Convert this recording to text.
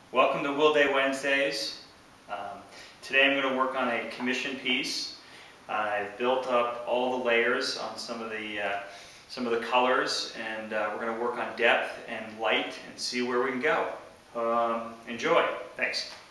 Welcome to Wednesdays. Today I'm going to work on a commission piece. I've built up all the layers on some of the colors, and we're going to work on depth and light and see where we can go. Enjoy. Thanks.